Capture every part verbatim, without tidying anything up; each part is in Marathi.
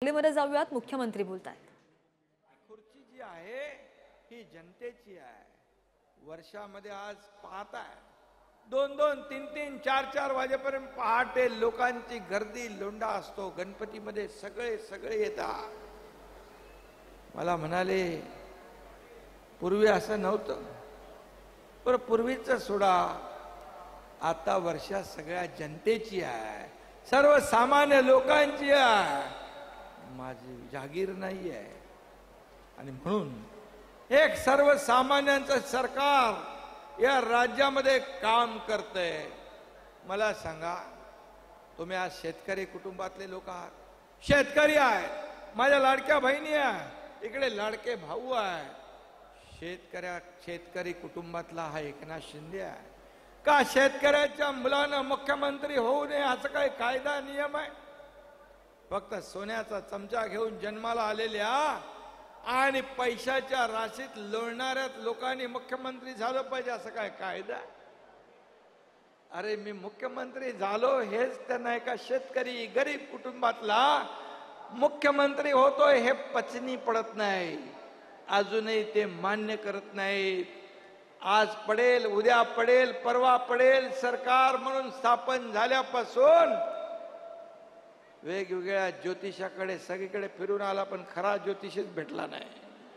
मध्ये जाऊयात, मुख्यमंत्री बोलतायत। खुर्ची जी आहे ही जनतेची आहे। वर्षामध्ये आज पाहताय दोन दोन तीन तीन चार चार वाजेपर्यंत पहाटे लोकांची गर्दी लोंढा असतो। गणपतीमध्ये सगळे सगळे येतात। मला म्हणाले पूर्वी असं नव्हतं, पण पूर्वीचं सोडा, आता वर्षा सगळ्या जनतेची आहे, सर्वसामान्य लोकांची आहे, माझी जागीर नाही आहे। आणि म्हणून एक सर्वसामान्यांचं सरकार या राज्यामध्ये काम करतंय। मला सांगा, तुम्ही आज शेतकरी कुटुंबातले लोक आहात, शेतकरी आहेत, माझ्या लाडक्या बहिणी आहे, इकडे लाडके भाऊ आहे। शेतकऱ्या शेतकरी कुटुंबातला हा एकनाथ शिंदे आहे का? शेतकऱ्याच्या मुलानं मुख्यमंत्री होऊ नये असं काही कायदा नियम आहे? फक्त सोन्याचा चमचा घेऊन जन्माला आलेल्या आणि पैशाच्या राशीत लोळणाऱ्या लोकांनी मुख्यमंत्री झालं पाहिजे असं काय कायदा? अरे मी मुख्यमंत्री झालो हेच त्यांना एका शेतकरी गरीब कुटुंबातला मुख्यमंत्री होतोय हे पचनी पडत नाही, अजूनही ते मान्य करत नाही। आज पडेल, उद्या पडेल, परवा पडेल, सरकार म्हणून स्थापन झाल्यापासून वेगवेगळ्या ज्योतिषाकडे सगळीकडे फिरून आला, पण खरा ज्योतिषच भेटला नाही।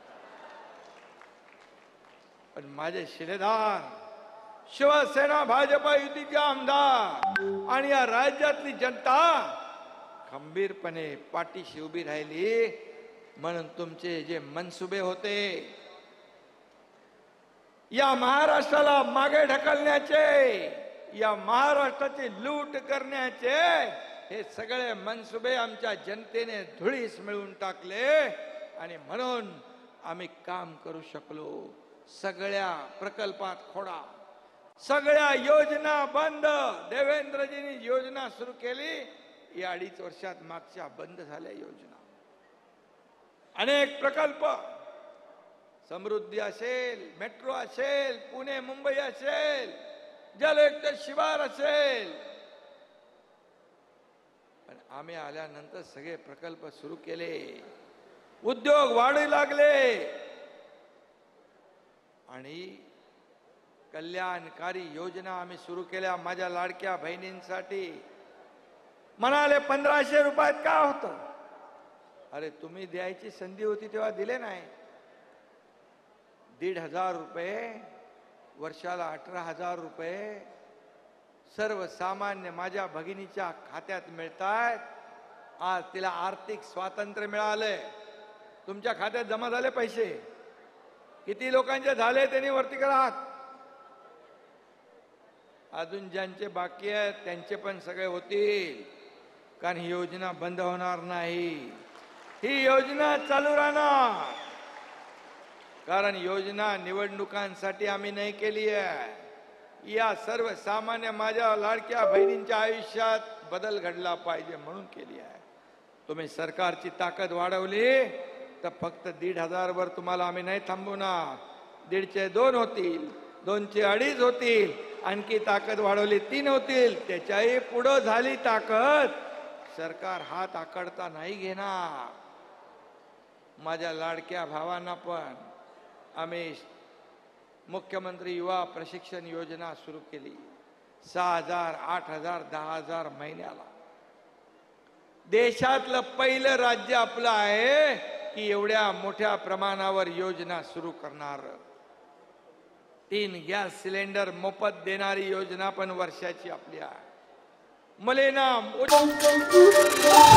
पण माझे शिलेदार, शिवसेना भाजपा युतीचे आमदार आणि या राज्यातली जनता खंबीरपणे पाठीशी उभी राहिली, म्हणून तुमचे जे मनसुबे होते या महाराष्ट्राला मागे ढकलण्याचे, या महाराष्ट्राची लूट करण्याचे, हे सगळे मनसुबे आमच्या जनतेने धुळीस मिळवून टाकले आणि म्हणून आम्ही काम करू शकलो। सगळ्या प्रकल्पात खोडा, सगळ्या योजना बंद। देवेंद्रजींनी योजना सुरू केली, या अडीच वर्षात मागच्या बंद झाल्या योजना। अनेक प्रकल्प, समृद्धी असेल, मेट्रो असेल, पुणे मुंबई असेल, जलयुक्त शिवार असेल, पण आम्ही आल्यानंतर सगळे प्रकल्प सुरू केले, उद्योग वाढू लागले आणि कल्याणकारी योजना आम्ही सुरू केल्या माझ्या लाडक्या बहिणींसाठी। म्हणाले पंधराशे रुपयात का होतं? अरे तुम्ही द्यायची संधी होती तेव्हा दिले नाही। दीड हजार रुपये वर्षाला, अठरा हजार रुपये सर्वसामान्य माझ्या भगिनीच्या खात्यात मिळतात। आज तिला आर्थिक स्वातंत्र्य मिळालंय। तुमच्या खात्यात जमा झाले पैसे? किती लोकांचे झाले त्यांनी वरती करा हात। अजून ज्यांचे बाकी आहेत त्यांचे पण सगळे होतील, कारण ही योजना बंद होणार नाही, ही योजना चालू राहणार। कारण योजना निवडणुकांसाठी आम्ही नाही केली आहे, या सर्वसामान्य माझ्या लाडक्या बहिणींच्या आयुष्यात बदल घडला पाहिजे म्हणून केली आहे। तुम्ही सरकारची ताकद वाढवली तर फक्त दीड हजार वर तुम्हाला आम्ही नाही थांबवणार, दीडचे दोन होतील, दोनचे अडीच होतील, आणखी ताकद वाढवली तीन होतील, त्याच्याही पुढं झाली ताकद, सरकार हात आकडता नाही घेणार। माझ्या लाडक्या भावांना पण आम्ही मुख्यमंत्री युवा प्रशिक्षण योजना सुरू केली, सहा हजार, आठ हजार, दहा हजार महिन्याला। देशातलं पहिलं राज्य आपलं आहे की एवढ्या मोठ्या प्रमाणावर योजना सुरू करणार। तीन गॅस सिलेंडर मोफत देणारी योजना पण वर्षाची आपली आहे। मलेना